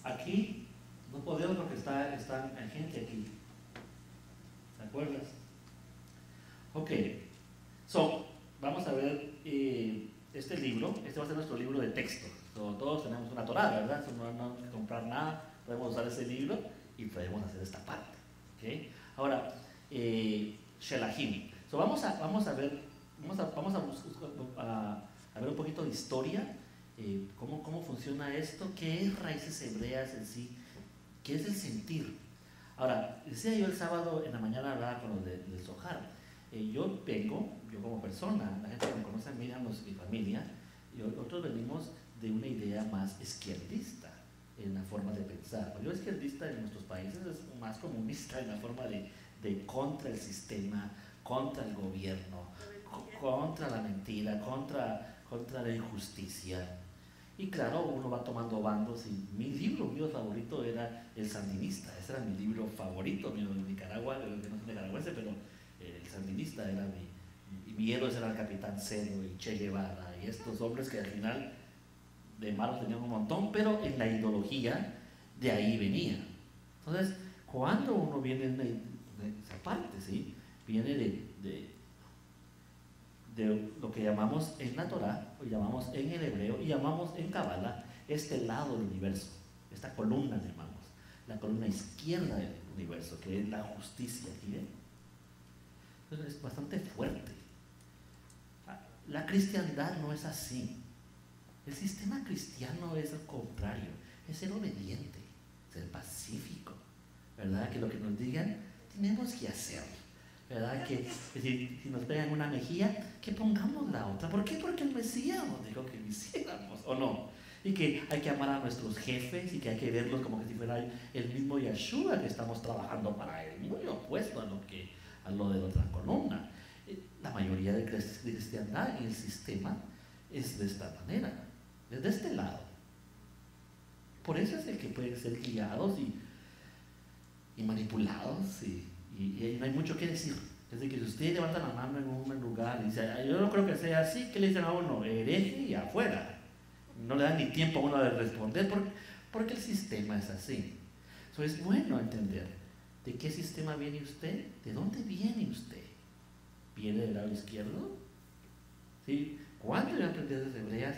aquí no podemos porque hay gente aquí. ¿Te acuerdas? Ok. Vamos a ver este libro. Este va a ser nuestro libro de texto. Todos tenemos una Torá, ¿verdad? No hay que comprar nada. Podemos usar ese libro y podemos hacer esta parte. ¿Okay? Ahora, Shelahim. Vamos a ver un poquito de historia. ¿Cómo funciona esto? ¿Qué es raíces hebreas en sí? ¿Qué es el sentir? Ahora, decía yo el sábado en la mañana, hablaba con los del Zohar. Yo como persona, la gente que me conoce a mí, mi familia, nosotros venimos de una idea más izquierdista en la forma de pensar. Yo izquierdista en nuestros países es más comunista en la forma de contra el sistema, contra el gobierno, contra la mentira, contra la injusticia. Y claro, uno va tomando bandos y mi libro mío favorito era El Sandinista. Ese era mi libro favorito mío en Nicaragua, que no soy nicaragüense, pero El Sandinista era mi héroe, era el Capitán Cero y Che Guevara y estos hombres que al final de malos tenían un montón, pero en la ideología de ahí venía. Entonces, cuando uno viene de esa parte, ¿sí? Viene de lo que llamamos en la Torá, o llamamos en el hebreo, y llamamos en Kabbalah, este lado del universo, esta columna llamamos, la columna izquierda del universo, que es la justicia, ¿sí? Entonces es bastante fuerte. La cristiandad no es así. El sistema cristiano es al contrario, es ser obediente, ser pacífico, ¿verdad? Que lo que nos digan, tenemos que hacerlo. ¿Verdad? Que si nos pegan una mejilla, que pongamos la otra. ¿Por qué? Porque el Mesías nos dijo que lo hiciéramos, ¿o no? Y que hay que amar a nuestros jefes y que hay que verlos como que si fuera el mismo Yeshua que estamos trabajando para él. Muy opuesto a lo de la otra columna. La mayoría de cristiandad en el sistema es de esta manera, es de este lado. Por eso es el que pueden ser guiados y manipulados y no hay mucho que decir. Es decir, que si usted levanta la mano en un lugar y dice, yo no creo que sea así, ¿qué le dicen a uno? Hereje y afuera. No le dan ni tiempo a uno de responder porque el sistema es así. Entonces es bueno entender de qué sistema viene usted, de dónde viene usted. ¿Viene del lado izquierdo? ¿Sí? ¿Cuánto yo aprendí desde hebreas?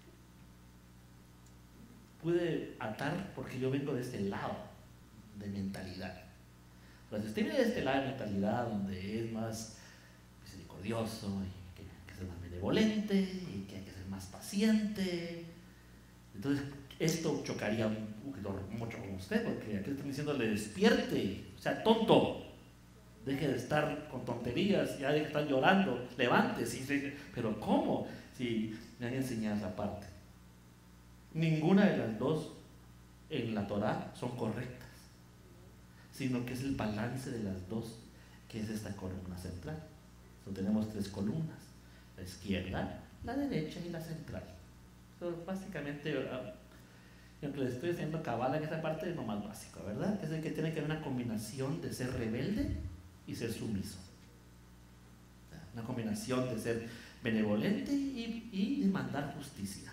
Pude atar porque yo vengo de este lado de mentalidad. Pero si usted viene de este lado de mentalidad donde es más misericordioso y que hay que ser más benevolente y que hay que ser más paciente, entonces esto chocaría mucho con usted, porque aquí están diciéndole despierte, o sea, tonto, deje de estar con tonterías, ya deje de estar llorando, levántese. Pero ¿cómo? Si me han enseñado esa parte. Ninguna de las dos en la Torá son correctas, sino que es el balance de las dos, que es esta columna central. Entonces tenemos tres columnas, la izquierda, la derecha y la central. Entonces básicamente, aunque les estoy haciendo cabala en esta parte, es lo más básico, ¿verdad? Es el que tiene que haber una combinación de ser rebelde y ser sumiso. Una combinación de ser benevolente y demandar justicia.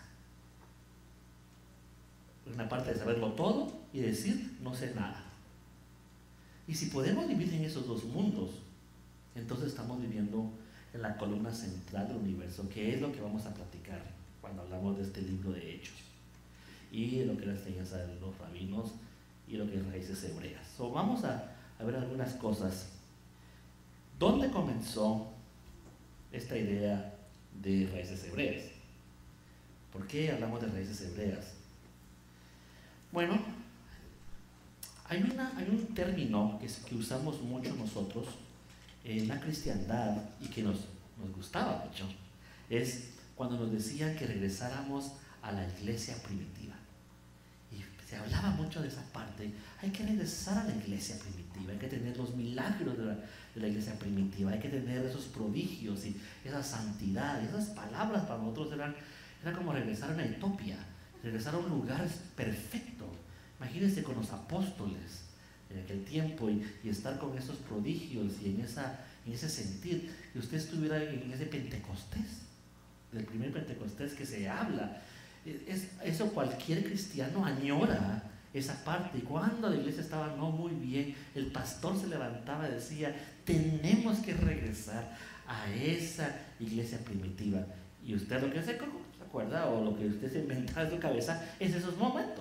Una parte de saberlo todo y decir, no sé nada. Y si podemos vivir en esos dos mundos, entonces estamos viviendo en la columna central del universo, que es lo que vamos a platicar cuando hablamos de este libro de Hechos y de lo que es la enseñanza de los rabinos y lo que es raíces hebreas. Vamos a ver algunas cosas. ¿Dónde comenzó esta idea de raíces hebreas? ¿Por qué hablamos de raíces hebreas? Bueno, hay un término que usamos mucho nosotros en la cristiandad y que nos gustaba mucho. Es cuando nos decían que regresáramos a la iglesia primitiva. Y se hablaba mucho de esa parte. Hay que regresar a la iglesia primitiva, hay que tener los milagros de la iglesia primitiva, hay que tener esos prodigios y esa santidad. Esas palabras para nosotros era como regresar a una utopía, regresar a un lugar perfecto. Imagínense con los apóstoles en aquel tiempo y estar con esos prodigios y en ese sentir, que usted estuviera en ese Pentecostés, del primer Pentecostés que se habla. Eso cualquier cristiano añora, esa parte. Y cuando la iglesia estaba no muy bien, el pastor se levantaba y decía, tenemos que regresar a esa iglesia primitiva. Y usted lo que se acuerda, o lo que usted se inventa en su cabeza, es esos momentos.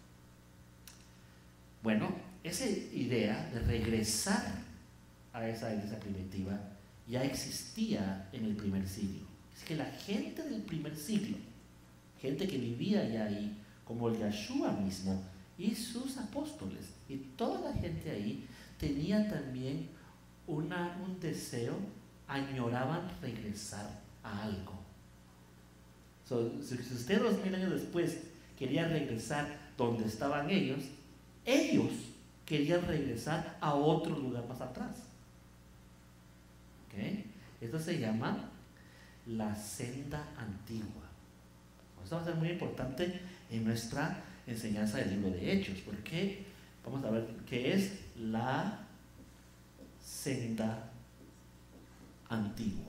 Bueno, esa idea de regresar a esa iglesia primitiva ya existía en el primer siglo. Es que la gente del primer siglo, gente que vivía ya ahí, como el Yeshua mismo y sus apóstoles, y toda la gente ahí tenía también un deseo, añoraban regresar a algo. Si usted 2000 años después quería regresar donde estaban ellos querían regresar a otro lugar más atrás. ¿Okay? Esto se llama la senda antigua. Esto va a ser muy importante en nuestra enseñanza del libro de Hechos, porque vamos a ver qué es la senda antigua.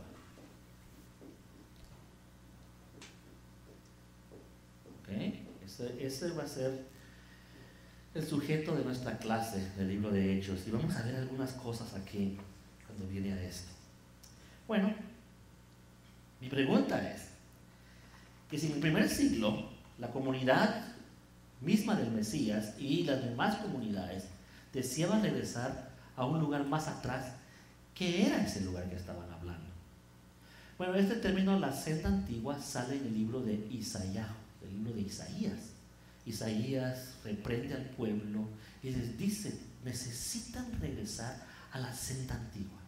¿Okay? Ese va a ser el sujeto de nuestra clase del libro de Hechos, y vamos a ver algunas cosas aquí cuando viene a esto. Bueno, mi pregunta es que si en el primer siglo la comunidad misma del Mesías y las demás comunidades deseaban regresar a un lugar más atrás, ¿qué era ese lugar que estaban hablando? Bueno, este término, la senda antigua, sale en el libro de Isaías, el libro de Isaías. Isaías reprende al pueblo y les dice, necesitan regresar a la senda antigua.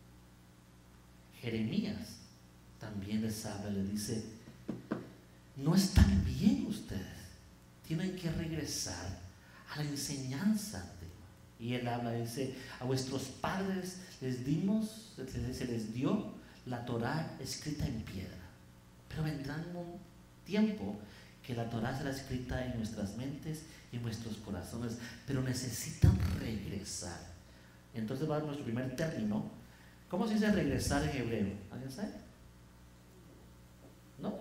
Jeremías también les habla, les dice, no están bien ustedes, tienen que regresar a la enseñanza antigua. Y él habla, dice, a vuestros padres se les dio la Torá escrita en piedra, pero vendrá un tiempo que la Torá será escrita en nuestras mentes y en nuestros corazones, pero necesitan regresar. Entonces va a nuestro primer término. ¿Cómo se dice regresar en hebreo? ¿Alguien sabe? ¿No?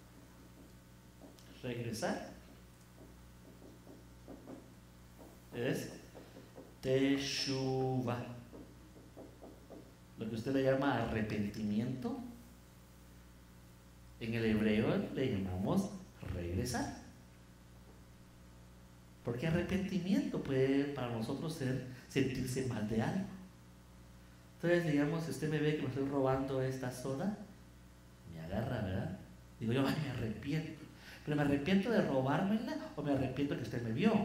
Regresar es teshuva, lo que usted le llama arrepentimiento. En el hebreo le llamamos regresar, porque arrepentimiento puede para nosotros ser sentirse mal de algo. Entonces, digamos, si usted me ve que me estoy robando esta soda, me agarra, ¿verdad? Digo yo, ay, me arrepiento. ¿Pero me arrepiento de robármela o me arrepiento que usted me vio?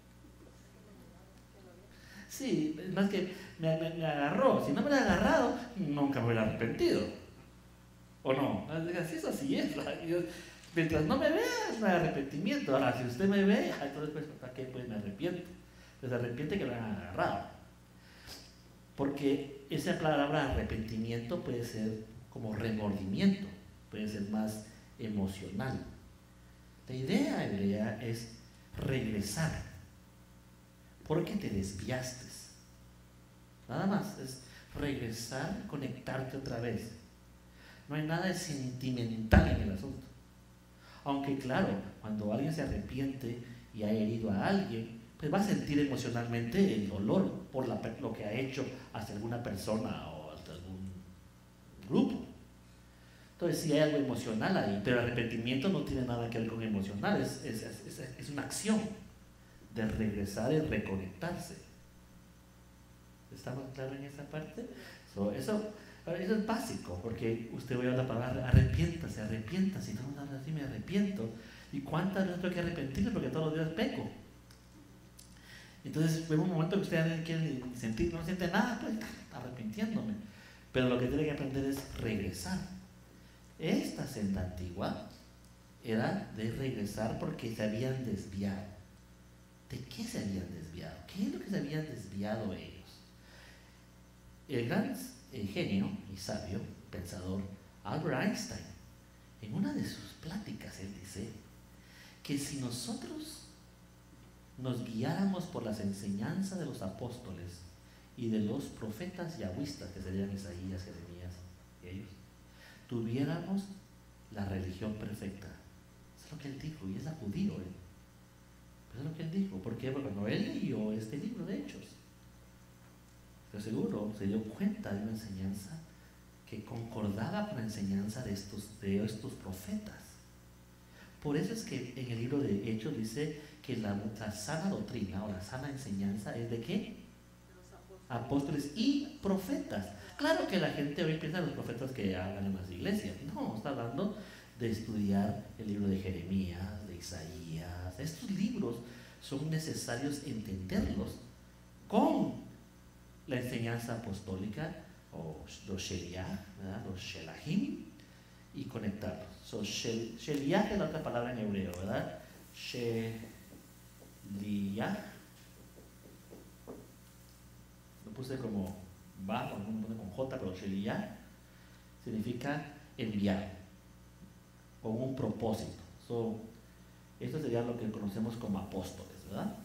Sí, es más que me agarró. Si no me hubiera agarrado, nunca me hubiera arrepentido. ¿O no? Así es. Mientras no me vea, es un arrepentimiento. Ahora, si usted me ve, entonces, pues, ¿para qué? Pues me arrepiento. Pues arrepiente que me han agarrado. Porque esa palabra arrepentimiento puede ser como remordimiento, puede ser más emocional. La idea hebrea es regresar, porque te desviaste. Nada más, es regresar, conectarte otra vez. No hay nada de sentimental en el asunto. Aunque claro, cuando alguien se arrepiente y ha herido a alguien, pues va a sentir emocionalmente el dolor por lo que ha hecho hacia alguna persona o hacia algún grupo. Entonces sí hay algo emocional ahí, pero el arrepentimiento no tiene nada que ver con emocional, es una acción de regresar y reconectarse. ¿Estamos claros en esa parte? Eso es básico, porque usted oye la palabra arrepiéntase, y no habla así, me arrepiento. ¿Y cuántas veces tengo que arrepentirme? Porque todos los días peco. Entonces, en un momento que usted no quiere sentir, no siente nada, pues arrepintiéndome. Pero lo que tiene que aprender es regresar. Esta senda antigua era de regresar porque se habían desviado. ¿De qué se habían desviado? ¿Qué es lo que se habían desviado ellos? El gran genio y sabio pensador Albert Einstein, en una de sus pláticas, él dice que si nosotros nos guiáramos por las enseñanzas de los apóstoles y de los profetas yahwistas, que serían Isaías, Jeremías y ellos, tuviéramos la religión perfecta. Eso es lo que él dijo, y es la judío. Eso es lo que él dijo. ¿Por qué? Porque cuando él leyó este libro de Hechos, estoy seguro, se dio cuenta de una enseñanza que concordaba con la enseñanza de estos profetas. Por eso es que en el libro de Hechos dice que la sana doctrina o la sana enseñanza es de ¿qué? Apóstoles y profetas. Claro que la gente hoy piensa en los profetas que hagan en las iglesias. No, está hablando de estudiar el libro de Jeremías, de Isaías. Estos libros son necesarios entenderlos con la enseñanza apostólica o los Sheliach, los Shelahim, y conectarlos. So, Sheliach es la otra palabra en hebreo, ¿verdad? Sheliach. Lo puse como va, con J, pero Sheliach significa enviar, con un propósito. So, esto sería lo que conocemos como apóstoles, ¿verdad?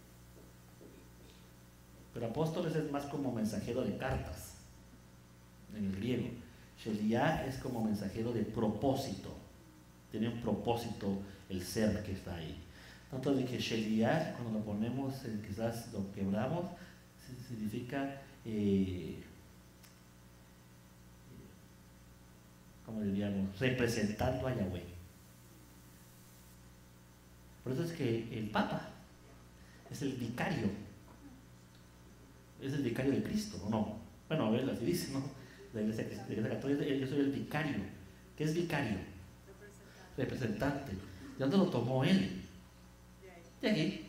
Pero apóstoles es más como mensajero de cartas, en el griego. Sheliach es como mensajero de propósito. Tiene un propósito el ser que está ahí. Tanto de que Sheliach, cuando lo ponemos, quizás lo quebramos, significa, ¿cómo diríamos? Representando a Yahweh. Por eso es que el Papa es el vicario. Es el vicario de Cristo, ¿o no? Bueno, él así dice, ¿no? La iglesia católica, yo soy el vicario. ¿Qué es vicario? Representante. ¿De dónde lo tomó él? De aquí.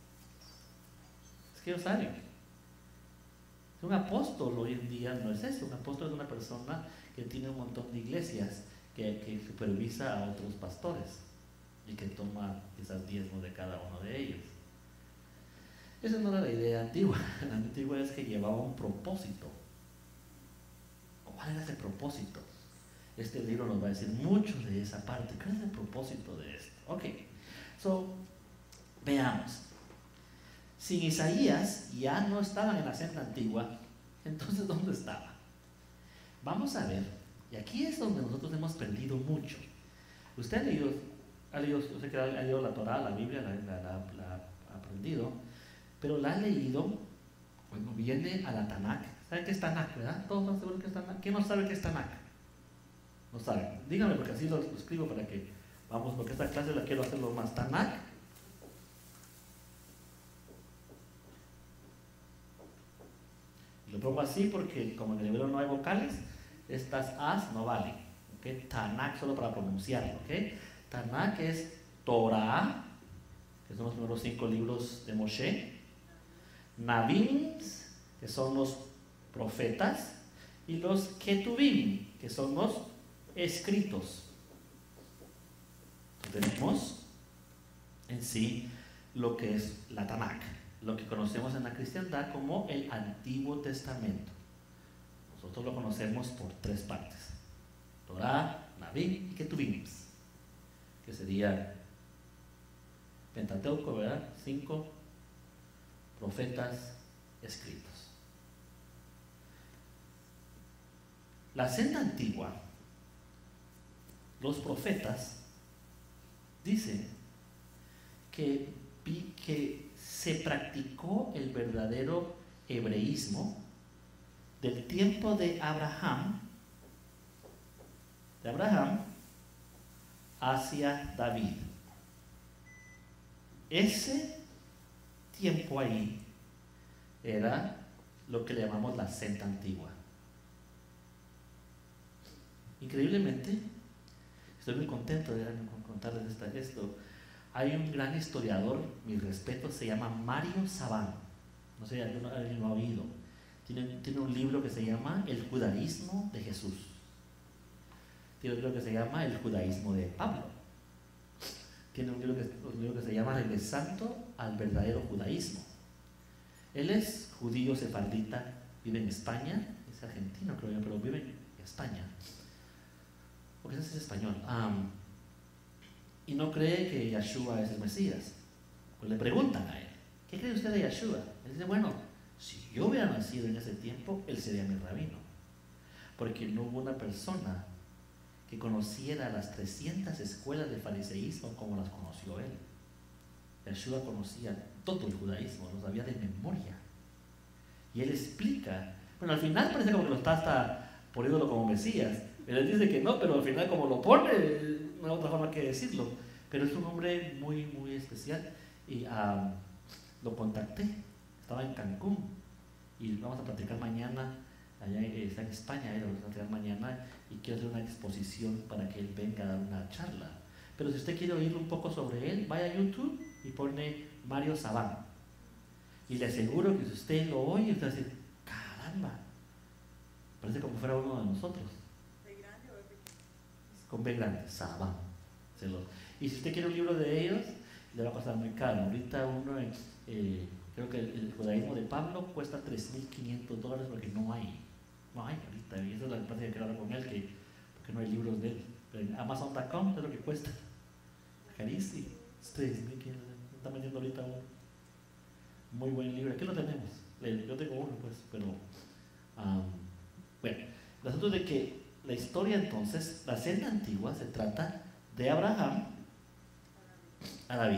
Es que yo sabía. Un apóstol hoy en día no es eso. Un apóstol es una persona que tiene un montón de iglesias, que supervisa a otros pastores y que toma quizás diezmos de cada uno de ellos. Esa no era la idea antigua. La antigua es que llevaba un propósito. ¿Cuál era ese propósito? Este libro nos va a decir mucho de esa parte. ¿Cuál es el propósito de esto? Ok, so, veamos. Si Isaías ya no estaba en la senda antigua, entonces ¿dónde estaba? Vamos a ver, y aquí es donde nosotros hemos perdido mucho. Usted ha leído, usted que ha leído la Torah, la Biblia, la ha aprendido, pero la ha leído cuando viene a la Tanakh. ¿Sabe qué es Tanakh, verdad? ¿Todos están seguros que es Tanakh? ¿Quién no sabe qué es Tanakh? No sabe. Dígame, porque así lo escribo para que vamos, porque esta clase la quiero hacerlo más. Tanakh. Lo pongo así porque como en el hebreo no hay vocales, estas as no valen. ¿Okay? Tanakh solo para pronunciarlo. ¿Okay? Tanakh es Torah, que son los primeros 5 libros de Moshe. Nabim, que son los profetas. Y los Ketuvim, que son los escritos. Entonces, tenemos en sí lo que es la Tanakh, lo que conocemos en la cristiandad como el Antiguo Testamento. Nosotros lo conocemos por 3 partes: Torah, Nabim y Ketuvim, que sería Pentateuco, ¿verdad? 5 profetas escritos. La senda antigua, los profetas dicen que se practicó el verdadero hebreísmo del tiempo de Abraham hacia David. Ese tiempo ahí era lo que le llamamos la senda antigua. Increíblemente, estoy muy contento de contarles esto. Hay un gran historiador, mi respeto, se llama Mario Sabán. No sé, alguien lo ha oído. Tiene un libro que se llama El judaísmo de Jesús. Tiene un libro que se llama El judaísmo de Pablo. Tiene un libro que se llama Regresando al verdadero judaísmo. Él es judío sefardita, vive en España, es argentino creo yo, pero vive en España. Porque ese es español. Y no cree que Yeshua es el Mesías. Pues le preguntan a él, ¿qué cree usted de Yeshua? Él dice, bueno, si yo hubiera nacido en ese tiempo, él sería mi rabino. Porque no hubo una persona que conociera las 300 escuelas de fariseísmo como las conoció él. Yeshua conocía todo el judaísmo, lo sabía de memoria. Y él explica, bueno, al final parece como que lo está hasta poniéndolo como Mesías, pero él dice que no, pero al final como lo pone, no hay otra forma que decirlo. Pero es un hombre muy, muy especial y lo contacté, estaba en Cancún y vamos a platicar mañana, allá está en España, lo vamos a platicar mañana y quiero hacer una exposición para que él venga a dar una charla. Pero si usted quiere oír un poco sobre él, vaya a YouTube y pone Mario Sabán. Y le aseguro que si usted lo oye, usted va a decir, caramba, parece como fuera uno de nosotros. ¿B grande o pequeño? Con B grande, Sabán. Y si usted quiere un libro de ellos, le va a costar muy caro. Ahorita uno, creo que el judaísmo de Pablo cuesta $3,500 porque no hay ahorita. Y esa es la parte que quiero hablar con él, porque no hay libros de él. Pero en Amazon.com es lo que cuesta. Carísimo. Es $3,500. Está vendiendo ahorita un muy buen libro. Aquí lo tenemos. Yo tengo uno, pues, pero bueno, el asunto es de que la historia entonces, la senda antigua se trata de Abraham a David.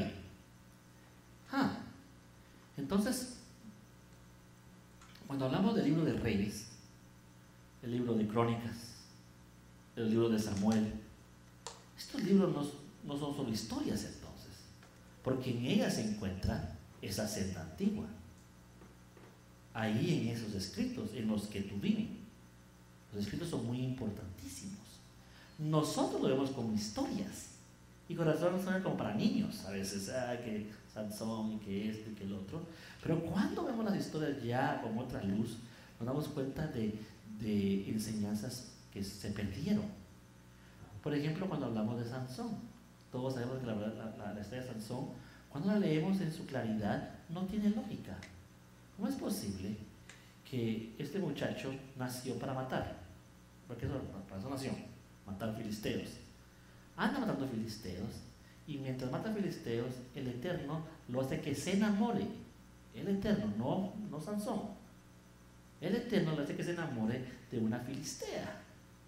Entonces, cuando hablamos del libro de Reyes, el libro de Crónicas, el libro de Samuel, estos libros no son solo historias entonces, porque en ellas se encuentra esa senda antigua. Ahí en esos escritos, en los que tuvimos, los escritos son muy importantísimos. Nosotros lo vemos como historias y corazón son como para niños a veces, que Sansón y que esto y que el otro, pero cuando vemos las historias ya con otra luz nos damos cuenta de enseñanzas que se perdieron. Por ejemplo, cuando hablamos de Sansón, todos sabemos que la historia de Sansón, cuando la leemos en su claridad, no tiene lógica. ¿Cómo es posible que este muchacho nació para matar? Porque para eso nació, matar filisteos. Anda matando filisteos y mientras mata filisteos, el Eterno lo hace que se enamore. El Eterno, no Sansón. El Eterno le hace que se enamore de una filistea.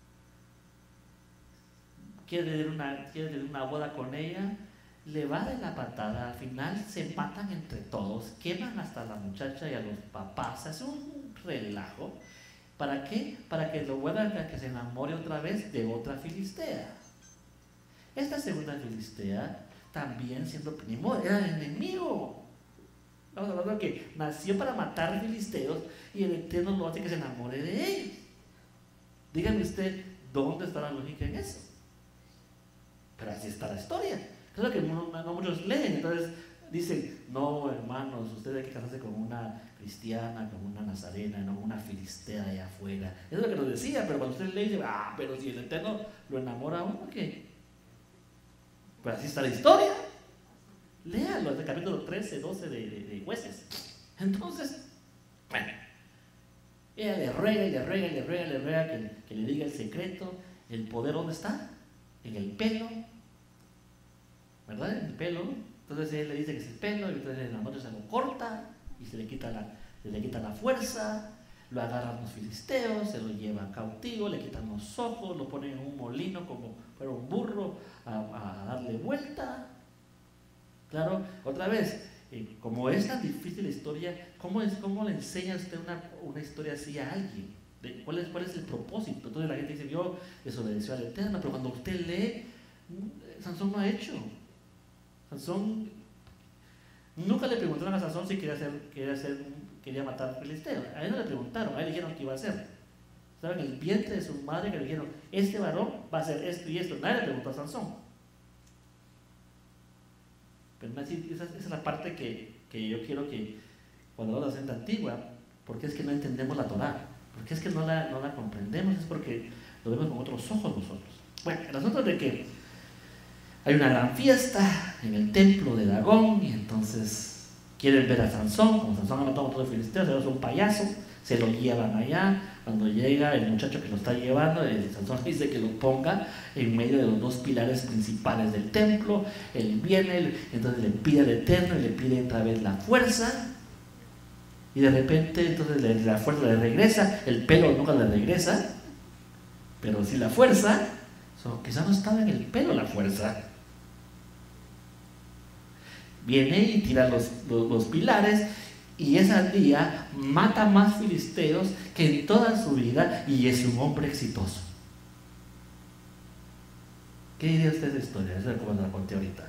Quiere tener una boda con ella, le va de la patada, al final se matan entre todos, queman hasta a la muchacha y a los papás, se hace un relajo. ¿Para qué? Para que lo vuelvan a que se enamore otra vez de otra filistea. Esta segunda filistea, también siendo primo, era el enemigo. Estamos hablando de que nació para matar filisteos y el Eterno lo hace que se enamore de ellos. Dígame usted, ¿dónde está la lógica en eso? Pero así está la historia. Claro que no muchos leen, entonces dicen, no hermanos, ustedes hay que casarse con una cristiana, con una nazarena, no con una filistea allá afuera. Eso es lo que nos decía, pero cuando usted lee, dice, pero si el Eterno lo enamora a uno, ¿qué? Pues así está la historia. Léalo, es el capítulo 13, 12 de Jueces. Entonces, bueno, ella le ruega que le diga el secreto. El poder, ¿dónde está? En el pelo, ¿verdad? En el pelo. Entonces él le dice que es el pelo, y entonces en la noche se lo corta y se le quita la fuerza. Lo agarran los filisteos, se lo llevan cautivo, le quitan los ojos, lo ponen en un molino como fuera un burro a darle vuelta. Claro, otra vez, como es tan difícil la historia, ¿cómo le enseña usted una historia así a alguien? ¿Cuál es el propósito? Entonces la gente dice, yo desobedeció al Eterno, pero cuando usted lee, Sansón no ha hecho. Sansón, nunca le preguntaron a Sansón si quería matar a filisteos. A él no le preguntaron, a él le dijeron que iba a hacer. Estaba en el vientre de su madre que le dijeron, este varón va a hacer esto y esto. Nadie le preguntó a Sansón. Pero esa es la parte que yo quiero que cuando hablamos de la senda antigua, porque es que no entendemos la Torá, porque es que no la comprendemos, es porque lo vemos con otros ojos nosotros. Bueno, el asunto es de que hay una gran fiesta en el templo de Dagón y entonces quieren ver a Sansón. Como Sansón ha matado a todo el filisteo, se hace un payaso, se lo llevan allá. Cuando llega el muchacho que lo está llevando, Sansón dice que lo ponga en medio de los dos pilares principales del templo. Él viene, entonces le pide al Eterno y le pide otra vez la fuerza. Y de repente entonces la fuerza le regresa, el pelo nunca le regresa, pero sí la fuerza. Quizás no estaba en el pelo la fuerza. Viene y tira los pilares, y ese día mata más filisteos que en toda su vida, y es un hombre exitoso. ¿Qué diría usted de esa historia? Esa es como la conté ahorita.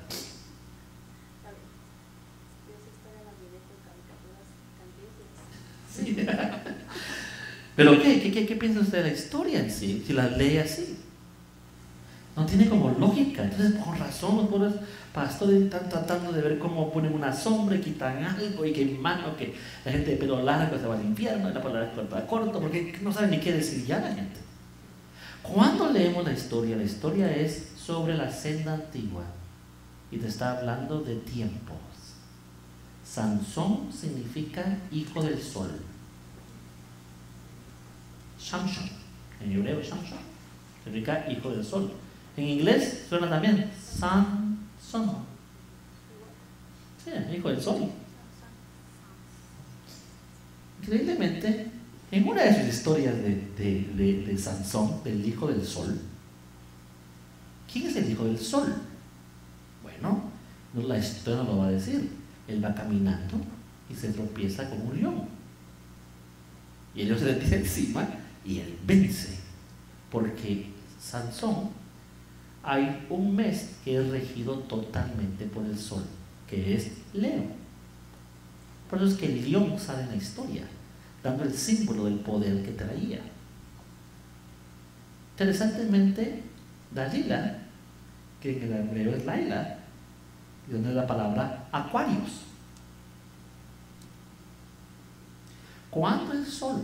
Sí. Pero ¿qué piensa usted de la historia en sí? Si la lee así, no tiene como lógica. Entonces, por razón, los pobres pastores están tratando de ver cómo ponen una sombra y quitan algo y que mano, que la gente de pelo largo se va al infierno, y la palabra corta corto, porque no saben ni qué decir ya la gente. Cuando leemos la historia es sobre la senda antigua y te está hablando de tiempos. Sansón significa hijo del sol. Shamshon, en hebreo Shamshon, significa hijo del sol. En inglés suena también Sansón. Sí, hijo del sol. Increíblemente, en una de sus historias de Sansón, del hijo del sol, ¿quién es el hijo del sol? Bueno, la historia no lo va a decir. Él va caminando y se tropieza con un león. Y ellos se le tira encima y él vence. Porque Sansón, hay un mes que es regido totalmente por el sol, que es Leo. Por eso es que el león sale en la historia, dando el símbolo del poder que traía. Interesantemente, Dalila, que en el hebreo es Laila, y donde es la palabra Aquarius. Cuando el sol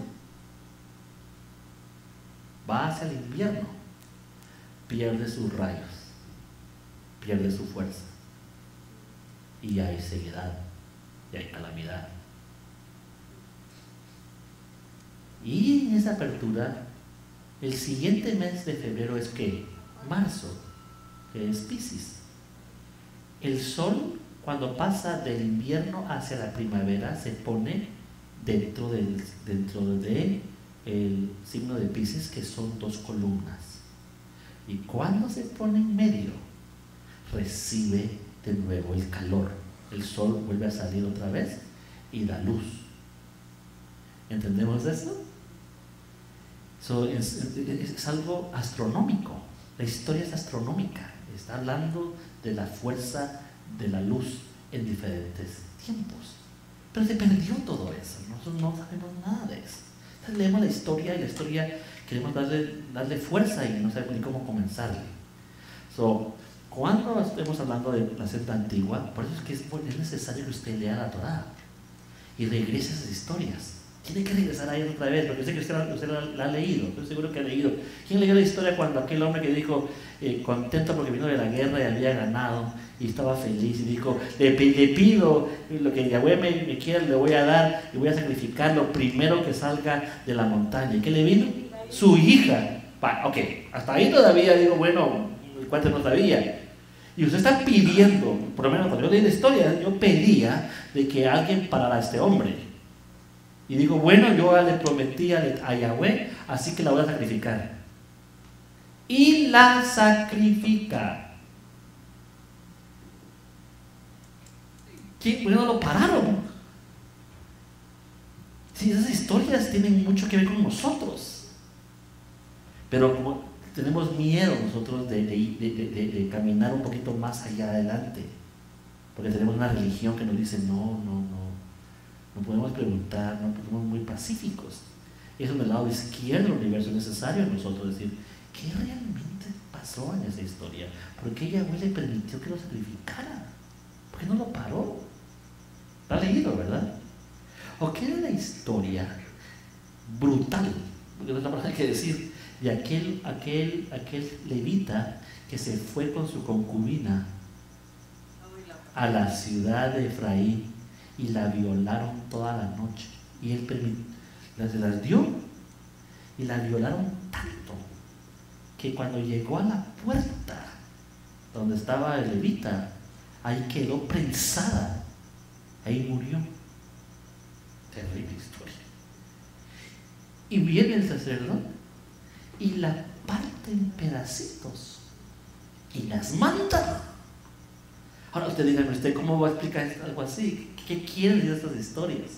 va hacia el invierno, pierde sus rayos, pierde su fuerza, y hay ceguedad, y hay calamidad. Y en esa apertura, el siguiente mes de febrero es que marzo, que es Piscis. El sol, cuando pasa del invierno hacia la primavera, se pone dentro del signo de Piscis, que son 2 columnas. Y cuando se pone en medio, recibe de nuevo el calor. El sol vuelve a salir otra vez y da luz. ¿Entendemos eso? Es algo astronómico. La historia es astronómica. Está hablando de la fuerza de la luz en diferentes tiempos. Pero se perdió todo eso. Nosotros no sabemos nada de eso. Entonces leemos la historia, y la historia queremos darle fuerza y no sabemos ni cómo comenzarle. Cuando estemos hablando de la senda antigua, por eso es que es necesario que usted lea la Torá y regrese a esas historias. Tiene que regresar a ella otra vez, porque sé que usted la ha leído, estoy seguro que ha leído. ¿Quién leyó la historia cuando aquel hombre que dijo, contento porque vino de la guerra y había ganado, y estaba feliz, y dijo, le pido lo que Yahweh me quiera, le voy a dar, y voy a sacrificar lo primero que salga de la montaña? ¿Y qué le vino? Su hija. Ok, hasta ahí todavía digo, bueno, el cuate no sabía. Y usted está pidiendo, por lo menos cuando yo leí la historia, yo pedía de que alguien parara a este hombre. Y digo, bueno, yo le prometí a Yahweh, así que la voy a sacrificar. Y la sacrifica. ¿Por qué no lo pararon? Sí, esas historias tienen mucho que ver con nosotros. Pero como tenemos miedo nosotros de caminar un poquito más allá adelante, porque tenemos una religión que nos dice, no podemos preguntar, no somos muy pacíficos. Eso en el lado izquierdo del universo es necesario nosotros decir, ¿qué realmente pasó en esa historia? ¿Por qué Yahweh le permitió que lo sacrificara? ¿Por qué no lo paró? ¿Lo ha leído, verdad? ¿O qué era la historia brutal, porque no es la palabra que decir, de aquel levita que se fue con su concubina a la ciudad de Efraín y la violaron toda la noche? Y él las dio, y la violaron tanto que cuando llegó a la puerta donde estaba el levita, ahí quedó prensada, ahí murió. Terrible historia. Y viene el sacerdote y la parte en pedacitos y las manda. Ahora usted dígame, ¿usted cómo va a explicar algo así? ¿Qué quieren decir estas historias?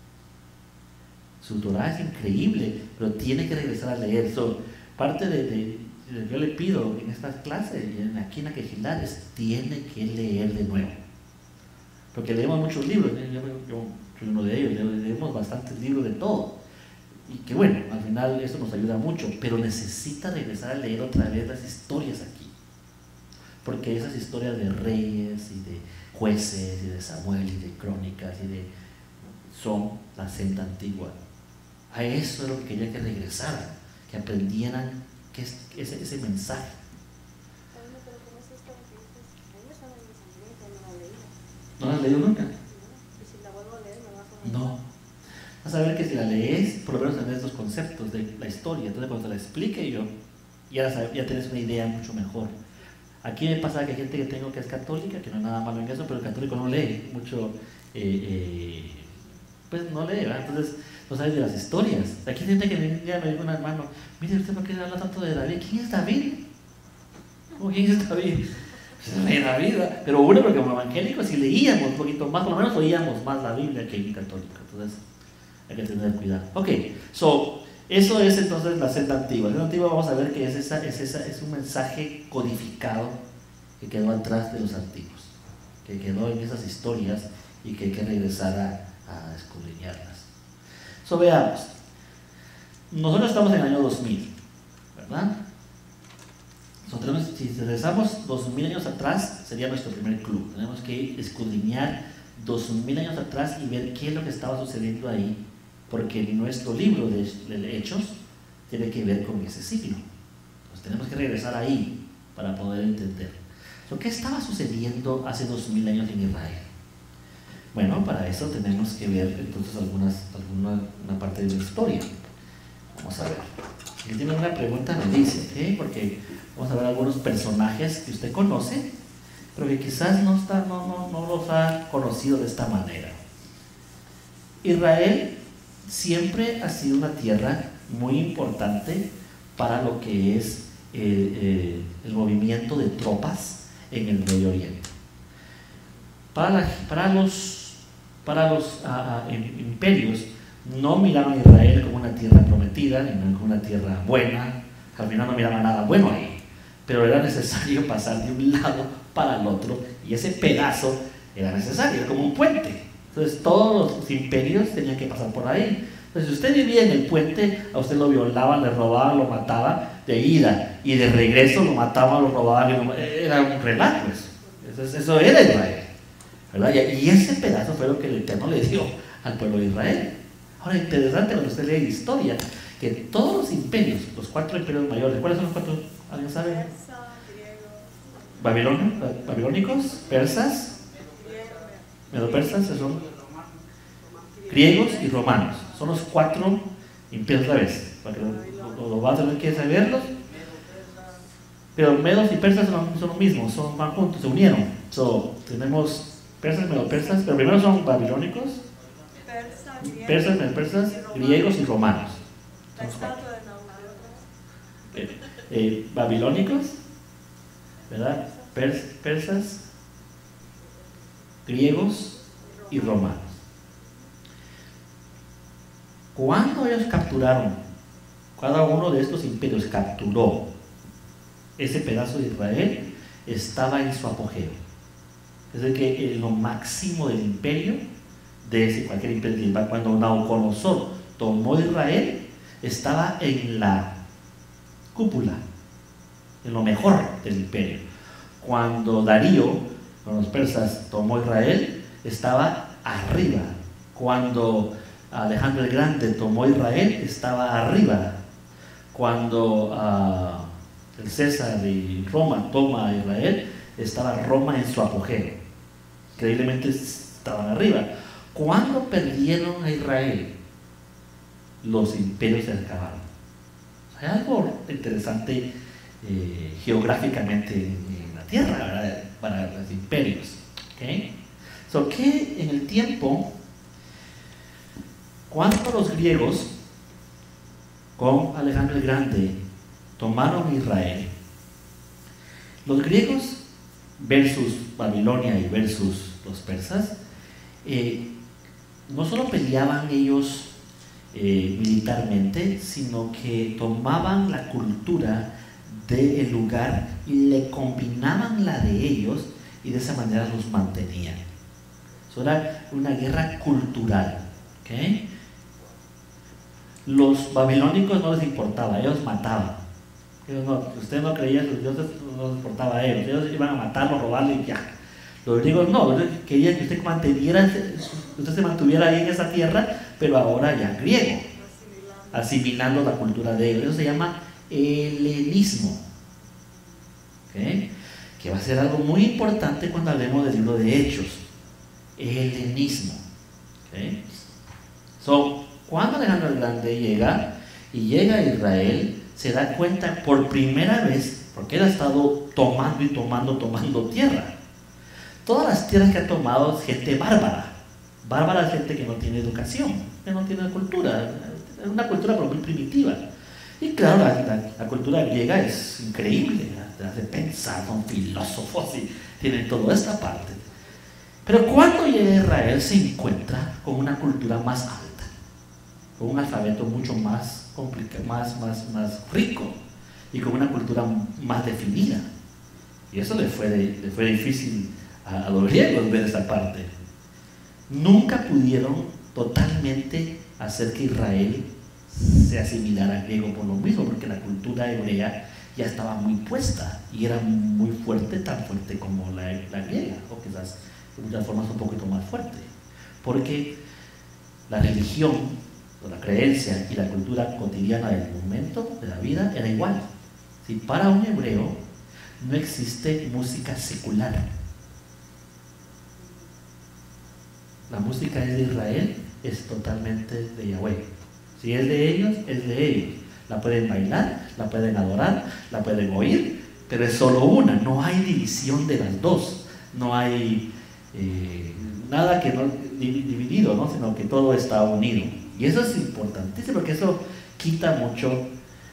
Su Torah es increíble, pero tiene que regresar a leer. Parte yo le pido en estas clases y aquí en la Quejilar tiene que leer de nuevo. Porque leemos muchos libros, yo soy uno de ellos, leemos bastantes libros de todo. Y que bueno, al final esto nos ayuda mucho, pero necesita regresar a leer otra vez las historias aquí. Porque esas historias de reyes y de jueces y de Samuel y de crónicas son la senda antigua. A eso es lo que quería que regresaran, que aprendieran que es ese mensaje. ¿No la has leído nunca? No. Vas a ver que si la lees, por lo menos tenés los conceptos de la historia. Entonces cuando te la explique yo, ya tienes una idea mucho mejor. Aquí me pasa que hay gente que tengo que es católica, que no hay nada malo en eso, pero el católico no lee mucho, pues no lee, ¿verdad? Entonces no sabes de las historias. Aquí hay gente que me dice un hermano, mire usted, ¿por qué habla tanto de David? ¿Quién es David? ¿Cómo quién es David? Pues David, ¿verdad? Pero uno, porque como evangélicos sí leíamos un poquito más, por lo menos oíamos más la Biblia que el católico. Entonces hay que tener cuidado. Ok, eso es entonces la senda antigua. La senda antigua vamos a ver que es un mensaje codificado que quedó atrás de los antiguos, que quedó en esas historias y que hay que regresar a escudriñarlas. Veamos, nosotros estamos en el año 2000, ¿verdad? Si regresamos 2000 años atrás, sería nuestro primer club. Tenemos que escudriñar 2000 años atrás y ver qué es lo que estaba sucediendo ahí, porque nuestro libro de Hechos tiene que ver con ese siglo. Entonces tenemos que regresar ahí para poder entender. ¿Qué estaba sucediendo hace 2000 años en Israel? Bueno, para eso tenemos que ver entonces una parte de la historia. Vamos a ver. Si tiene una pregunta me dice, ¿ok? Porque vamos a ver algunos personajes que usted conoce, pero que quizás no los ha conocido de esta manera. Israel siempre ha sido una tierra muy importante para lo que es el movimiento de tropas en el Medio Oriente. Para los imperios no miraban a Israel como una tierra prometida, ni como una tierra buena. Al final no miraban nada bueno ahí, pero era necesario pasar de un lado para el otro, y ese pedazo era necesario, era como un puente. Entonces todos los imperios tenían que pasar por ahí. Entonces si usted vivía en el puente, a usted lo violaban, le robaban, lo mataban de ida, y de regreso lo mataban, lo robaban, era un relajo eso era Israel, ¿verdad? Y ese pedazo fue lo que el Eterno le dio al pueblo de Israel. Ahora, interesante cuando usted lee la historia, que todos los imperios, los 4 imperios mayores, ¿cuáles son los 4? ¿Alguien sabe? Babilónicos, persas, medopersas, son griegos y romanos. Son los 4 imperios a la vez. Para que lo va a tener que saberlos. Pero medos y persas son lo mismo, van juntos, se unieron. Tenemos persas, medopersas, pero primero son babilónicos, persas, medopersas, griegos y romanos. Babilónicos, ¿verdad? Persas, griegos y romanos. Cuando ellos capturaron, cada uno de estos imperios capturó ese pedazo de Israel, estaba en su apogeo. Es decir, que lo máximo del imperio, de cualquier imperio, cuando Nabucodonosor tomó Israel, estaba en la cúpula, en lo mejor del imperio. Cuando Darío, con los persas, tomó Israel, estaba arriba. Cuando Alejandro el Grande tomó Israel, estaba arriba. Cuando el César y Roma toma Israel, estaba Roma en su apogeo. Increíblemente estaban arriba. Cuando perdieron a Israel, los imperios se acabaron. Hay algo interesante geográficamente en la tierra, ¿verdad? Para los imperios. ¿Okay? Que en el tiempo, cuando los griegos con Alejandro el Grande tomaron Israel, los griegos versus Babilonia y versus los persas, no solo peleaban ellos militarmente, sino que tomaban la cultura del lugar y le combinaban la de ellos y de esa manera los mantenían. Eso era una guerra cultural. ¿Okay? Los babilónicos no les importaba, ellos mataban. Usted no creía que los dioses no les importaba a ellos, ellos iban a matarlo, robarlo y ya. Los griegos no, los griegos querían que usted se mantuviera ahí en esa tierra, pero ahora ya griego, asimilando la cultura de ellos. Eso se llama helenismo. ¿Okay? Que va a ser algo muy importante cuando hablemos del libro de Hechos. Helenismo. ¿Okay? Cuando Alejandro el Grande llega a Israel, se da cuenta por primera vez, porque él ha estado tomando y tomando tierra. Todas las tierras que ha tomado es gente bárbara. Bárbara es gente que no tiene educación, que no tiene cultura. Es una cultura muy primitiva. Y claro, la cultura griega es increíble, te hace pensar, son filósofos y tienen toda esta parte. Pero cuando llega a Israel se encuentra con una cultura más alta, con un alfabeto mucho más complicado, más rico y con una cultura más definida. Y eso le fue difícil a los griegos ver esa parte. Nunca pudieron totalmente hacer que Israel se asimilara a griego por lo mismo, porque la cultura hebrea ya estaba muy puesta y era muy fuerte, tan fuerte como la griega, o quizás de muchas formas un poquito más fuerte, porque la religión, o la creencia y la cultura cotidiana del momento de la vida era igual. Si para un hebreo no existe música secular, la música es de Israel, es totalmente de Yahweh. Si es de ellos, es de ellos. La pueden bailar, la pueden adorar, la pueden oír, pero es solo una, no hay división de las dos, no hay nada que no dividido, ¿no? Sino que todo está unido. Y eso es importantísimo porque eso quita mucho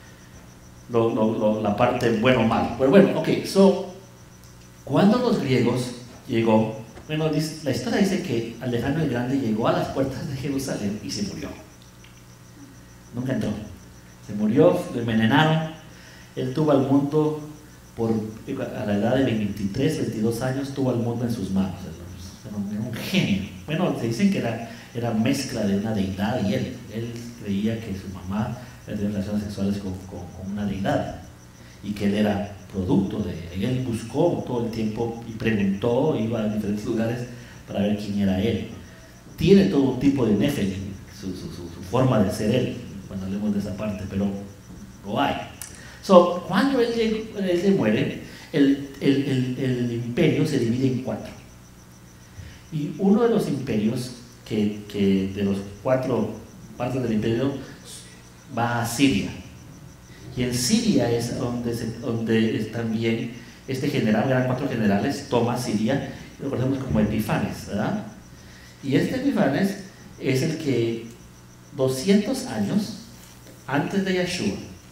la parte bueno o malo. Pero bueno, ok, cuando los griegos llegó, bueno, la historia dice que Alejandro el Grande llegó a las puertas de Jerusalén y se murió. Nunca entró. Se murió, lo envenenaron. Él tuvo al mundo, a la edad de 23, 22 años, tuvo al mundo en sus manos. Era un genio. Bueno, se dicen que era mezcla de una deidad y él creía que su mamá tenía relaciones sexuales con una deidad y que él era producto de ella. Él buscó todo el tiempo y preguntó, iba a diferentes lugares para ver quién era él. Tiene todo un tipo de Nephilim, su forma de ser él, cuando hablemos de esa parte, pero lo hay. Cuando él se muere, el imperio se divide en 4. Y uno de los imperios, que de los 4 partes del imperio, va a Siria. Y en Siria es donde también este general, eran 4 generales, toma Siria, lo conocemos como Epifanes, ¿verdad? Y este Epifanes es el que 200 años antes de Yeshua,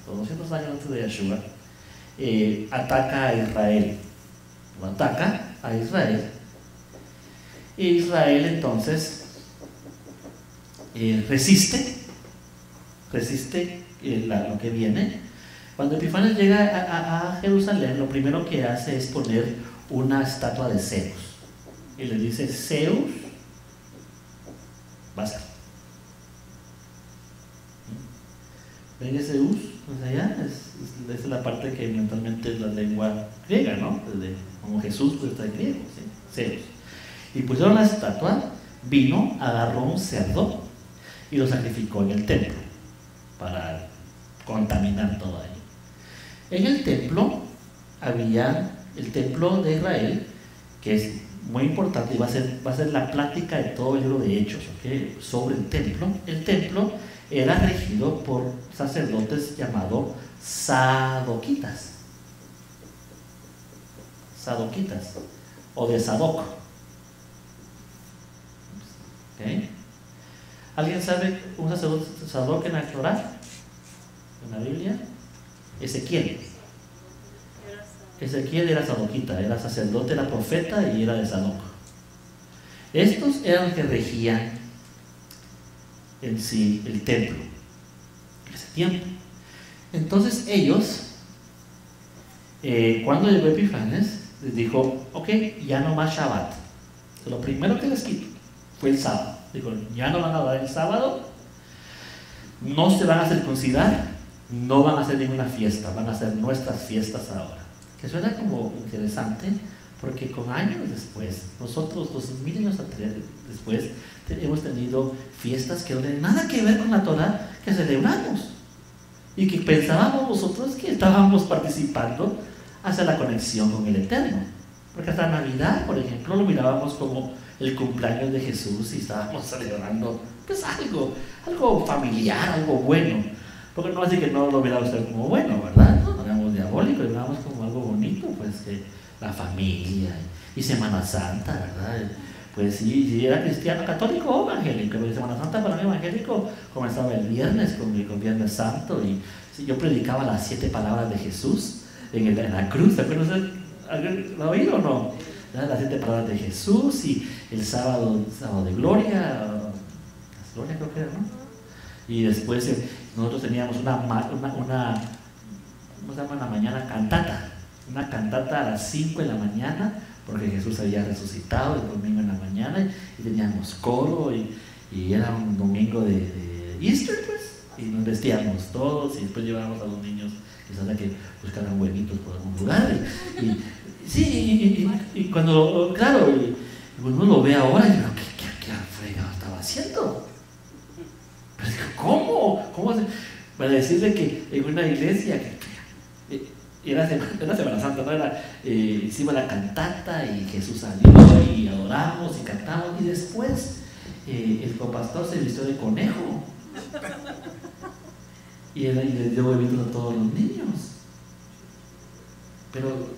ataca a Israel. Lo ataca a Israel. Y Israel entonces resiste lo que viene. Cuando Epifanes llega a Jerusalén, lo primero que hace es poner una estatua de Zeus. Y le dice: Zeus, basta. ¿Ven ese Zeus? Pues allá es la parte que mentalmente es la lengua griega, ¿no? Como Jesús, pues está en griego, ¿sí? Zeus. Y pusieron la estatua, vino, agarró un cerdo y lo sacrificó en el templo para contaminar todo ahí. En el templo había el templo de Israel, que es muy importante y va a ser la plática de todo el libro de Hechos, ¿okay? Sobre el templo. El templo era regido por sacerdotes llamados sadoquitas o de Sadoc. ¿Okay? ¿Alguien sabe un sacerdote Sadoc en la Torá? ¿En la Biblia? Ezequiel. Ezequiel era sadoquita, era sacerdote, era profeta y era de Sadoc. Estos eran los que regían en sí el templo en ese tiempo. Entonces ellos, cuando llegó Epifanes, les dijo: ok, ya no más Shabbat. Lo primero que les quitó fue el sábado. Dijo: ya no van a dar el sábado, no se van a circuncidar, no van a hacer ninguna fiesta, van a hacer nuestras fiestas ahora. Que suena como interesante, porque con años después, nosotros 2000 años después, hemos tenido fiestas que no tienen nada que ver con la Torah que celebramos y que pensábamos nosotros que estábamos participando hacia la conexión con el Eterno. Porque hasta Navidad, por ejemplo, lo mirábamos como el cumpleaños de Jesús y estábamos celebrando pues algo familiar, algo bueno. Porque no así que no lo miraba usted como bueno, ¿verdad? No éramos diabólicos, lo mirábamos como algo bonito, pues que la familia y Semana Santa, ¿verdad? Pues sí, si era cristiano, católico o evangélico. Pero Semana Santa para mí evangélico comenzaba el viernes con Viernes Santo y sí, yo predicaba las 7 palabras de Jesús en la cruz. ¿Te acuerdas? ¿Lo ha oído o no? Las 7 palabras de Jesús y el sábado de gloria, creo que era, ¿no? Y después nosotros teníamos una ¿cómo se llama? En la mañana cantata, una cantata a las 5 de la mañana, porque Jesús había resucitado el domingo en la mañana, y teníamos coro, y era un domingo de Easter, pues, y nos vestíamos todos, y después llevábamos a los niños quizás que buscaran huevitos por algún lugar, y cuando, claro, y uno lo ve ahora, y digo: ¿qué fregado estaba haciendo? Pero digo: ¿cómo hace? Para decirle que en una iglesia era Semana Santa, ¿no? Hicimos la cantata y Jesús salió y adoramos y cantamos, y después el copastor se vistió de conejo y le dio huevitos a todos los niños. Pero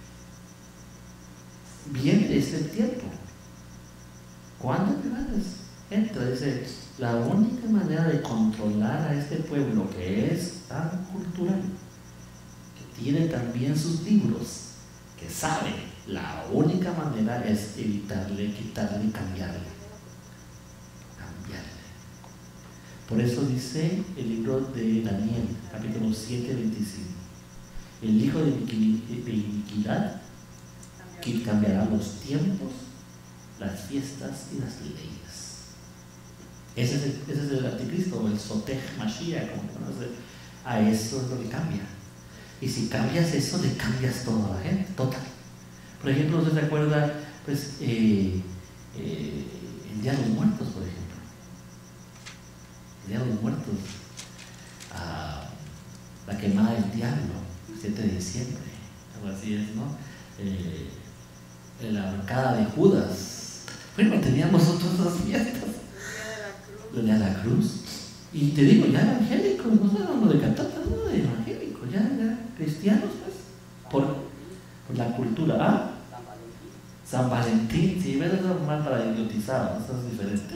viene ese tiempo. ¿Cuándo entra? Dice: la única manera de controlar a este pueblo que es tan cultural, que tiene también sus libros, que sabe, la única manera es evitarle, quitarle y cambiarle. Por eso dice el libro de Daniel, capítulo 7, 25: el hijo de iniquidad que cambiará los tiempos, las fiestas y las leyes. Ese es el anticristo, el Sotej Mashiach, como conoce. A eso es lo que cambia. Y si cambias eso, le cambias todo a la gente, total. Por ejemplo, ¿usted se acuerda? Pues el Día de los Muertos, por ejemplo. El Día de los Muertos. La quemada del diablo, 7 de diciembre. Algo así es, ¿no? La arcada de Judas. Bueno, teníamos otras fiestas. El Día de la Cruz. Y te digo, ya evangélicos, no sé, no de cantata, no de evangélicos, ya cristianos, pues, por la cultura. ¿Ah? San Valentín, sí, ves, eso es más para idiotizados, eso es diferente.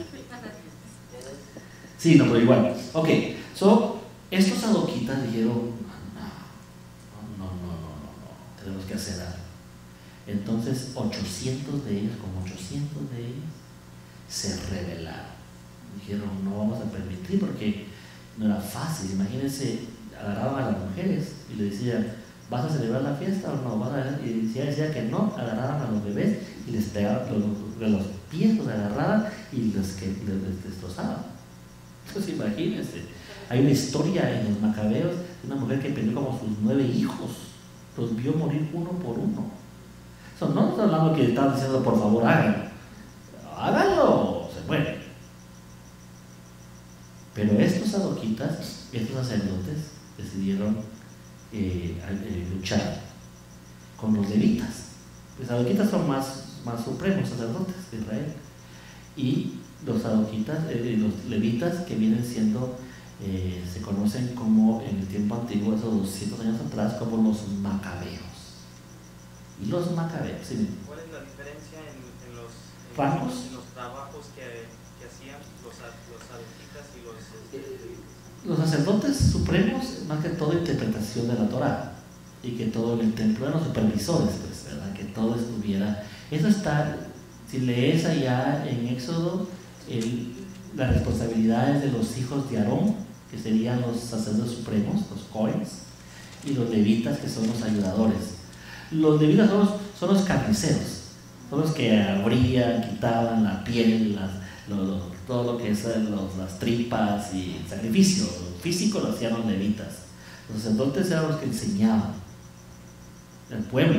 Sí, no, pero igual. Ok, estos sadoquitas dijeron: no, tenemos que hacer algo. Entonces, 800 de ellos, se rebelaron. Dijeron: no vamos a permitir, porque no era fácil. Imagínense, agarraban a las mujeres y le decían: ¿vas a celebrar la fiesta o no? Y si ella decía que no, agarraban a los bebés y les pegaban de los pies, los agarraban y les destrozaban. Entonces imagínense, hay una historia en los Macabeos de una mujer que perdió como sus 9 hijos, los vio morir uno por uno. No estamos hablando que estaban diciendo: por favor háganlo, se muere. Pero estos sadoquitas, estos sacerdotes, decidieron luchar con los levitas. Los sadoquitas son más supremos sacerdotes de Israel. Y los sadoquitas, los levitas, que vienen siendo, se conocen como en el tiempo antiguo, esos 200 años atrás, como los macabeos. Y los macabeos, ¿sí? ¿Cuál es la diferencia en los rangos? En los trabajos que hacían los sadoquitas y los Los sacerdotes supremos, más que todo, interpretación de la Torah. y que todo en el templo eran los supervisores, pues, ¿verdad? Que todo estuviera. Eso está, si lees allá en Éxodo, las responsabilidades de los hijos de Aarón, que serían los sacerdotes supremos, los Cohens, y los levitas, que son los ayudadores. Los levitas son los carniceros, son los que abrían, quitaban la piel, todo lo que es las tripas y el sacrificio físico lo hacían los levitas. Los sacerdotes eran los que enseñaban al pueblo.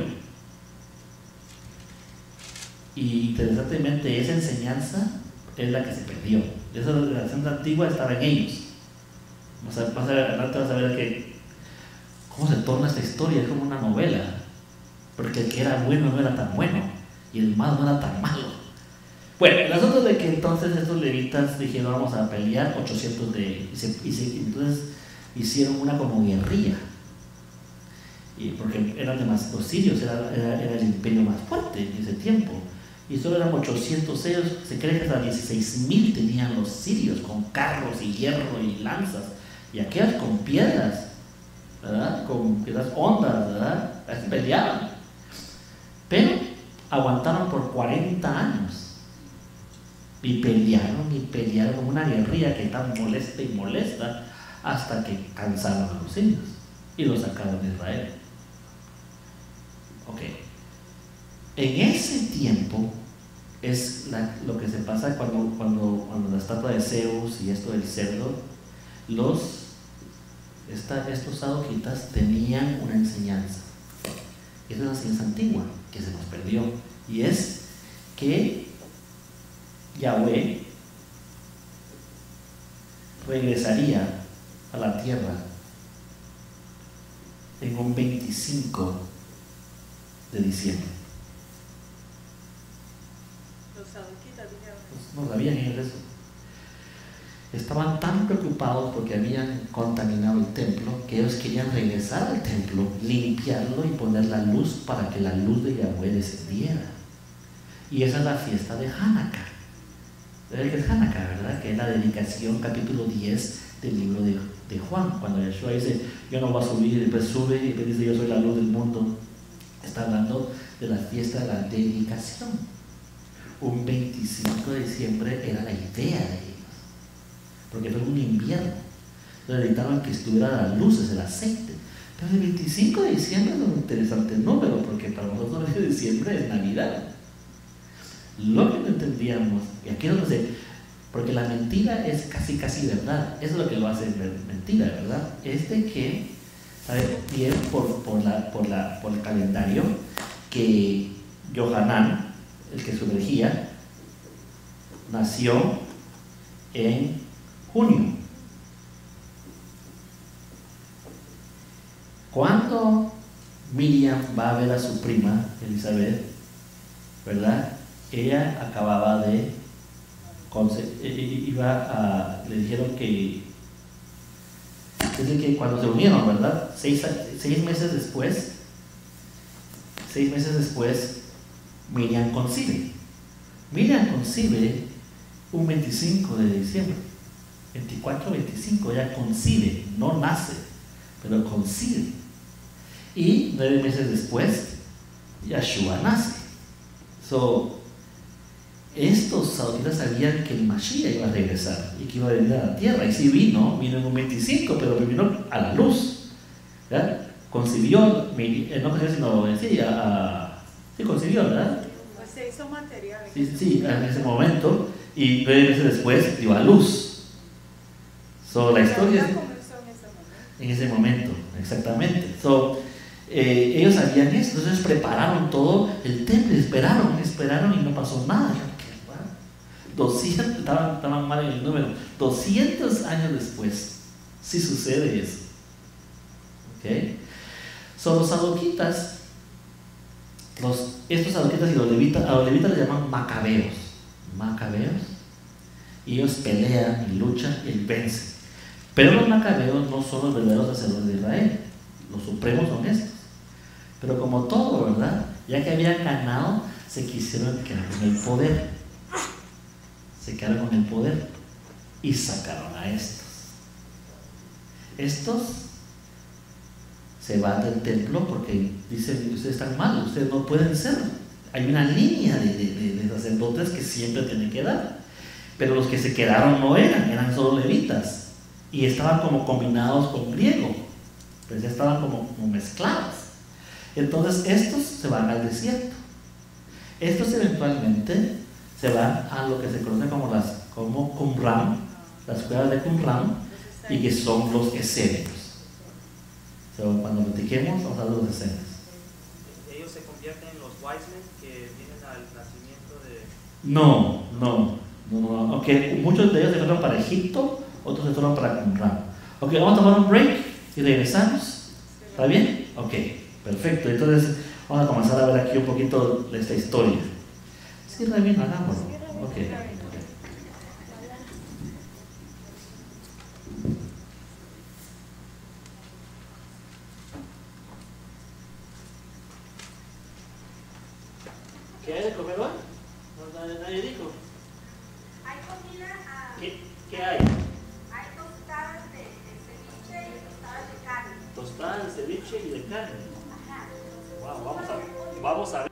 Y interesantemente esa enseñanza es la que se perdió. Esa relación antigua estaba en ellos. Más adelante vas a ver que cómo se torna esta historia, es como una novela, porque el que era bueno no era tan bueno y el malo no era tan malo. Bueno, el asunto de que entonces estos levitas dijeron vamos a pelear 800 entonces hicieron una como guerrilla, y porque eran demasiado, los sirios era el imperio más fuerte en ese tiempo, y solo eran 800 ellos, se cree que hasta 16,000 tenían los sirios, con carros y hierro y lanzas, y aquellas con piedras, ¿verdad? Con piedras hondas, ¿verdad? Así peleaban, pero aguantaron por 40 años, y pelearon como una guerrilla que tan molesta y molesta, hasta que cansaron a los sirios y los sacaron de Israel. Ok. En ese tiempo es lo que se pasa cuando la estatua de Zeus y esto del cerdo, estos sadoquitas tenían una enseñanza. Es una enseñanza antigua que se nos perdió, y es que Yahweh regresaría a la tierra en un 25 de diciembre. Los saduquitas dijeron. No sabían ellos eso. Estaban tan preocupados porque habían contaminado el templo que ellos querían regresar al templo, limpiarlo y poner la luz para que la luz de Yahweh descendiera. Y esa es la fiesta de Hanukkah. ¿Sabes qué es Hanukkah, verdad? Que es la dedicación, capítulo 10 del libro de Juan, cuando Yeshua dice yo no voy a subir, y después sube y después dice yo soy la luz del mundo. Está hablando de la fiesta de la dedicación. Un 25 de diciembre era la idea de ellos, porque fue un invierno, entonces necesitaban que estuviera las luces, el aceite. Pero el 25 de diciembre es un interesante número, porque para nosotros el de diciembre es Navidad. Lo que no entendíamos, y aquí no sé, porque la mentira es casi verdad, eso es lo que lo hace mentira, ¿verdad? Es de que, ¿sabes bien por el calendario, que Yohanan, el que sumergía, nació en junio? Cuando Miriam va a ver a su prima Elizabeth, ¿verdad? Ella acababa de le dijeron que desde que cuando se unieron, ¿verdad? 6 meses después Miriam concibe un 25 de diciembre, 24-25, ella concibe, no nace, pero concibe, y 9 meses después Yeshua nace. Estos saudíes sabían que el Mashiach iba a regresar y que iba a venir a la tierra, y sí vino en un 25, pero vino a la luz, ¿verdad? Concibió, no concibió sino sí concibió, ¿verdad? Pues se hizo material. Sí, en ese momento, y 9 meses después dio a luz. La historia es en ese momento, exactamente. Ellos sabían esto, entonces prepararon todo el templo, esperaron y no pasó nada. 200, estaban mal en el número, 200 años después, sí sucede eso. ¿Okay? Los sadoquitas, estos sadoquitas y a los levitas les llaman macabeos, y ellos pelean y luchan y vencen. Pero los macabeos no son los verdaderos sacerdotes de Israel, los supremos son estos. Pero como todo, ¿verdad? Ya que habían ganado, se quisieron quedar con el poder. Se quedaron con el poder y sacaron a estos. Estos se va del templo porque dicen, ustedes están mal, ustedes no pueden ser. Hay una línea de sacerdotes que siempre tienen que dar. Pero los que se quedaron no eran solo levitas. Y estaban como combinados con griego. Pues ya estaban como mezclados. Entonces estos se van al desierto. Estos eventualmente se van a lo que se conoce como Qumran, las cuevas de Qumran, y que son los esenios. Cuando platiquemos, vamos a hablar de los esenios. Ellos se convierten en los wise men que vienen al nacimiento de... No. Okay, muchos de ellos se fueron para Egipto, otros se fueron para Qumran. Ok, vamos a tomar un break y regresamos. ¿Está bien? Ok, perfecto. Entonces vamos a comenzar a ver aquí un poquito de esta historia. Sí, Rabino, hagámoslo. Ok. ¿Qué hay de comer hoy? Nadie dijo. Hay comida, ¿Qué hay? hay tostadas de ceviche y tostadas de carne. Tostadas de ceviche y de carne. Ajá. Wow, vamos a ver.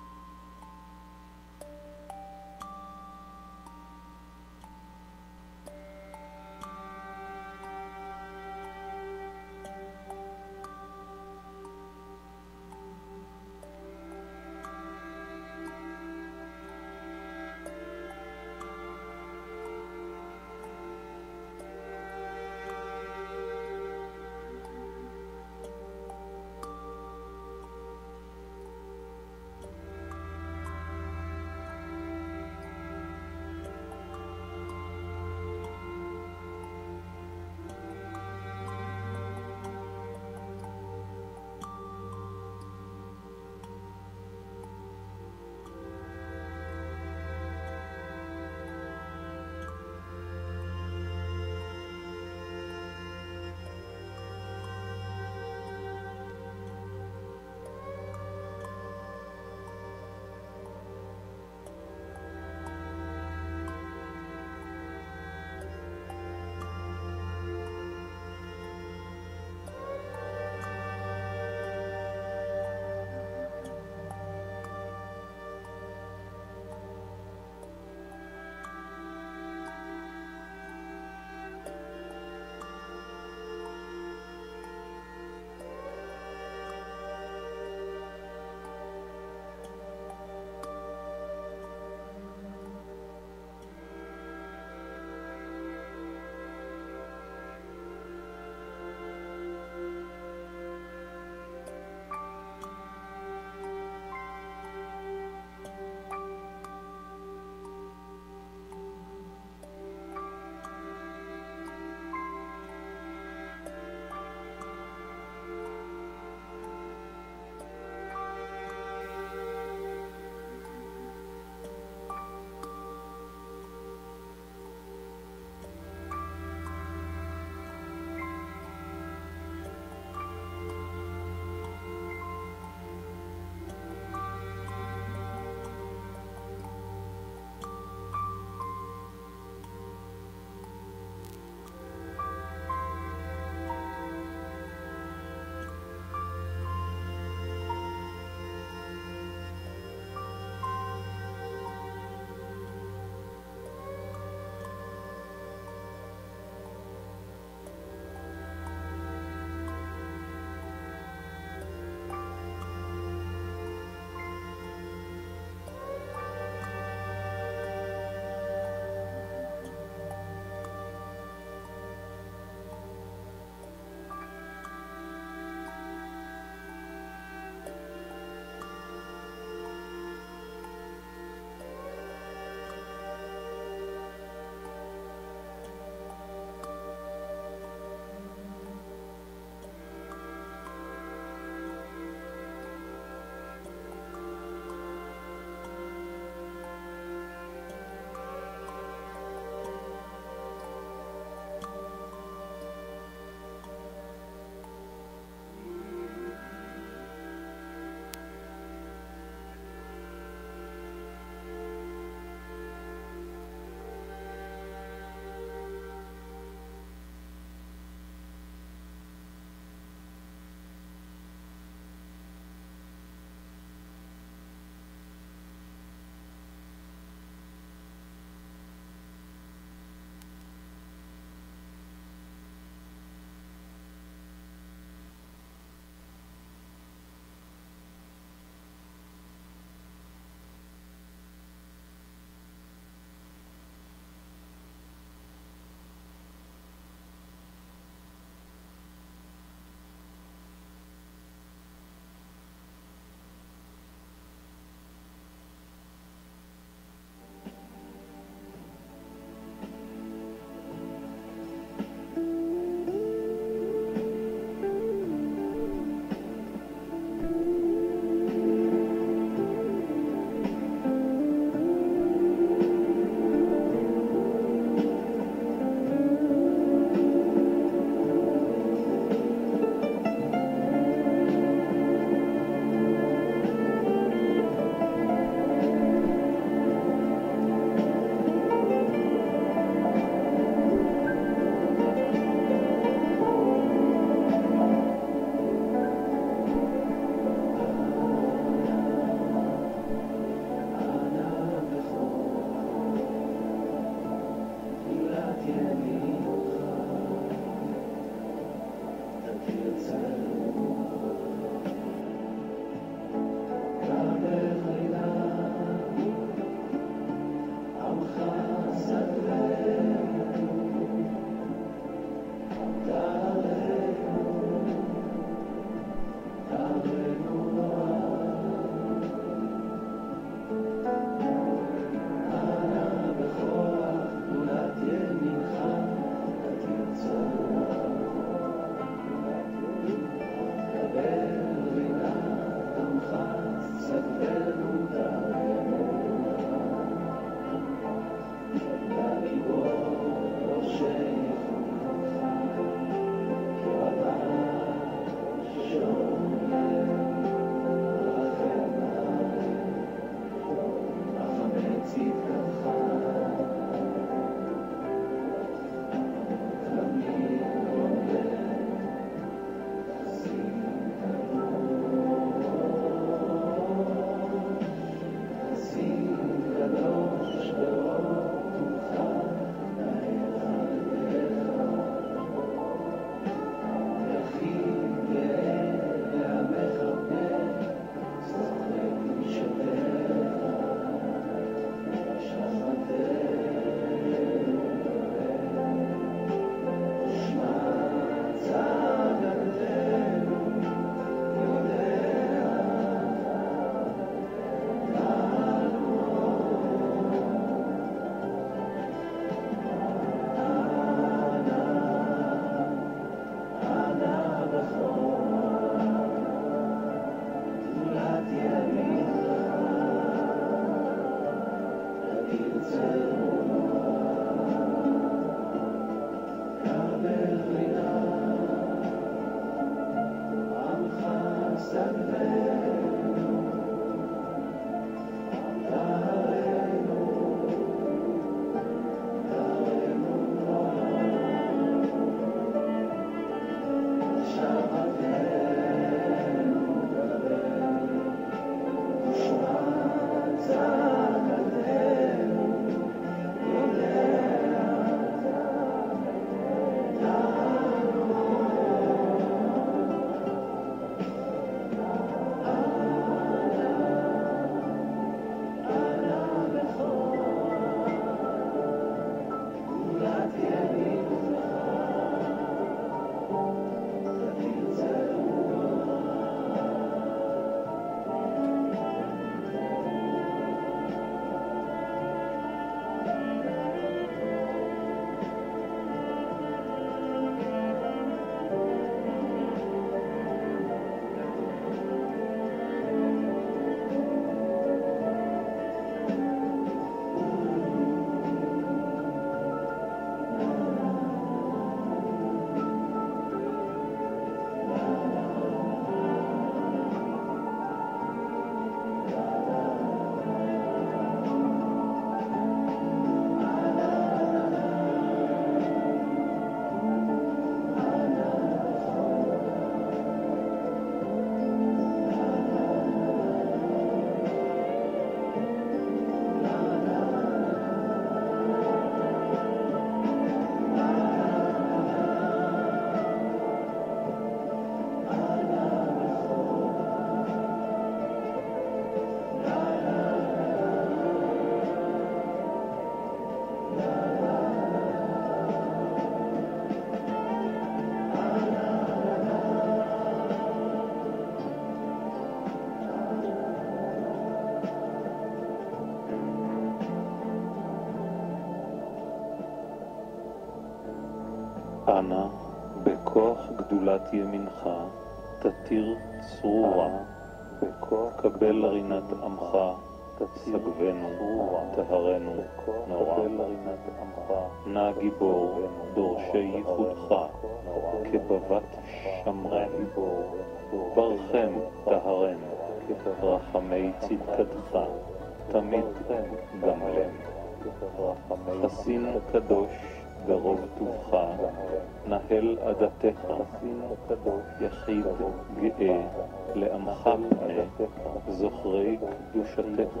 אנא, בכוח גדולת ימינך, תתיר צרורה, קבל רינת עמך, סגבנו, טהרנו, נורא. נא גיבור, דורשי ייחודך, כבבת שמרן, ברכם, טהרן, רחמי צדקתך, תמיד גמלם. חסין קדוש, ברוב טובך, נהל עדתך, יחיד גאה, לעמך פנה, זוכרי קדושתך.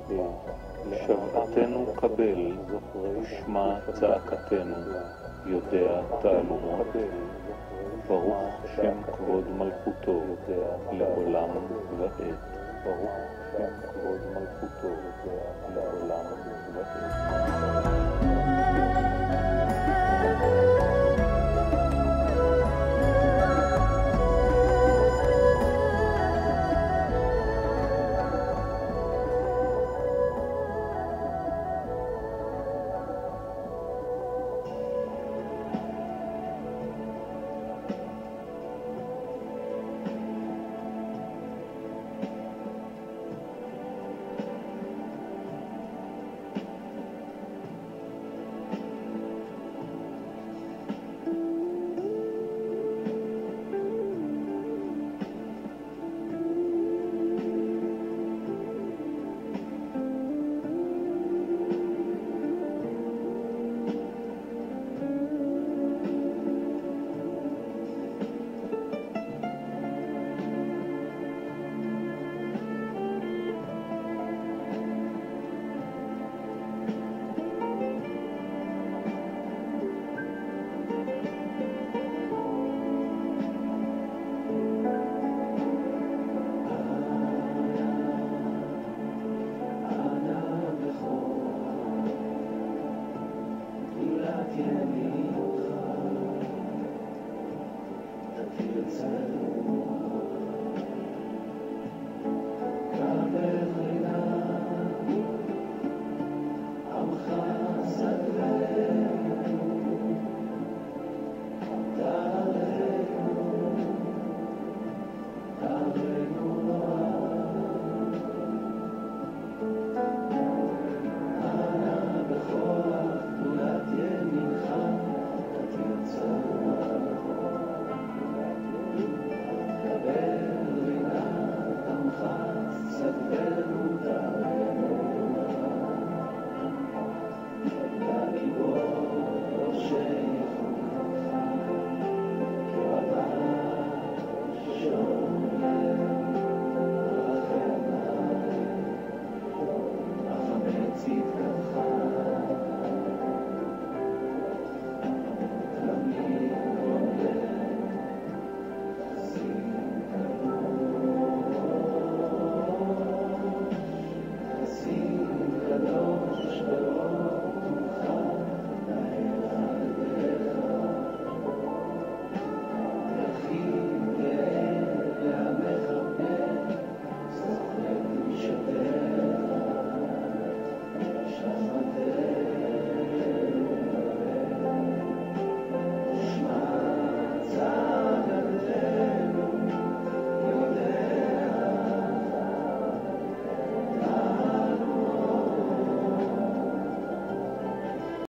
שבעתנו קבל, ושמע צעקתנו, יודע תעלומות. ברוך שם כבוד מלכותו, לעולם ועד. ברוך שם כבוד מלכותו, לעולם ועד. ימינך, תתיר צדקתך.